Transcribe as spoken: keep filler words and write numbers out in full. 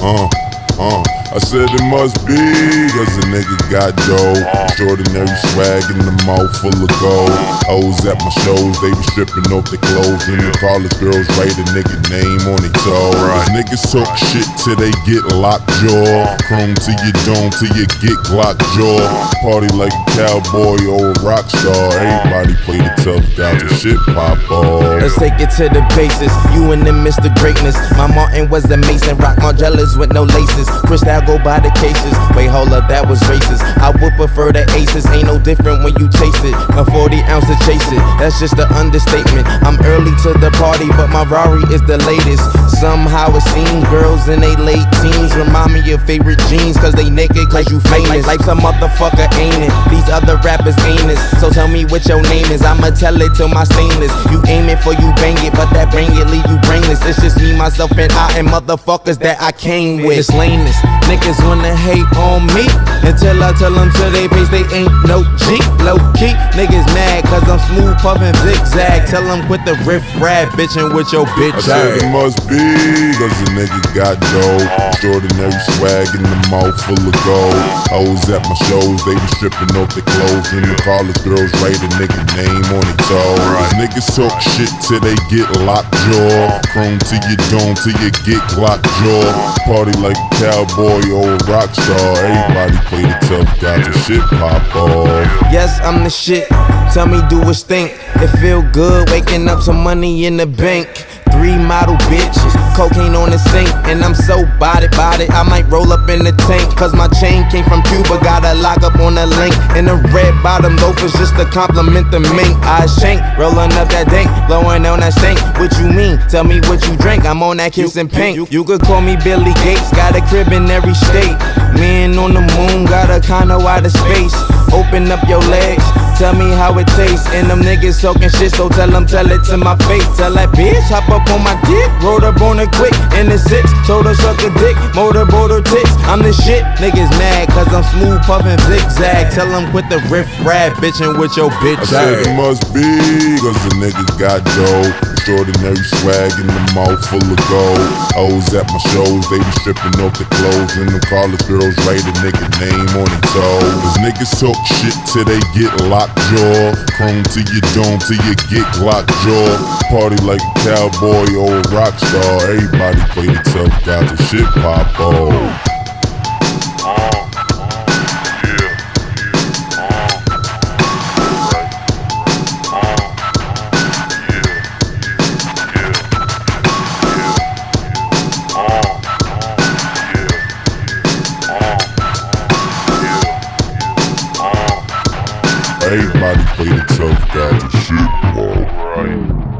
Uh, uh, I said it must be, cause a nigga got dough. Extraordinary swag in the mouth full of gold. Hoes at my shows, they be stripping off their clothes. And the college girls write a nigga name on their toe. Niggas talk shit till they get locked jaw. Chrome to your dome till you get Glock jaw. Party like a cowboy or a rock star. Everybody play the tough guy till shit pop off. Let's take it to the basis. You and them Mister Greatness. My Martin was the Mason. Rock Margielas with no laces. Cristal go by the cases. Wait, hold up, that was racist. I would prefer the aces. Ain't no different when you taste it. A forty ounce to chase it. That's just an understatement. I'm early to the party, but my Rari is the latest. Somehow it seems girls in they late teens remind me of favorite jeans, cause they naked, cause you famous. Life's a motherfucker, ain't it? These other rappers ain't it. So tell me what your name is. I'ma tell it till my stainless. You aim it for you bang it, but that bang it leave you brainless. It's just me, myself, and I, and motherfuckers that I came with. It's lameness. Niggas wanna hate on me until I tell them to they face they ain't no G. Low key, niggas mad cause I'm smooth puffin' zigzag. Tell them quit the riff rap bitchin' with your bitch. I said it must be, cause a nigga got dough. Extraordinary swag in the mouth full of gold. Hoes at my shows, they be stripping off their clothes. And the college girls write a nigga name on their toe. Niggas talk shit till they get locked jaw. Chrome to your dome till you get Glock jaw. Party like a cowboy or a rock star. Everybody play the tough guy till shit pop off. Yes, I'm the shit. Tell me, do it stink? It feel good waking up some money in the bank. Three model bitches, cocaine on the sink, and I'm so body body. I might roll up in the tank, cause my chain came from Cuba. Got a lock up on the link, and the red bottom loafers just to compliment the mink. I shank, rolling up that dank, blowing on that stank. What you mean? Tell me what you drink. I'm on that kissing pink. You, you could call me Billy Gates, got a crib in every state. Man on the moon, got a condo out of space. Open up your legs, tell me how it tastes. And them niggas talking shit, so tell them, tell it to my face. Tell that bitch, hop up on my dick, rolled up on it quick. In the six, told her suck a dick, motorboat her tits. I'm the shit, niggas mad, cause I'm smooth puffin' zigzag. Tell them quit the riff rap bitchin' with your bitch. I said it must be, cause the niggas got dough. Extraordinary swag in the mouth full of gold. Hoes at my shows, they be stripping off their clothes. And the college girls write a nigga name on their toe. Cause niggas talk shit till they get locked jaw. Chrome to your dome till you get Glock jaw. Party like a cowboy or a rock star. Everybody play the tough guy till shit pop off. Everybody play the tough guy to shit, bro. Right.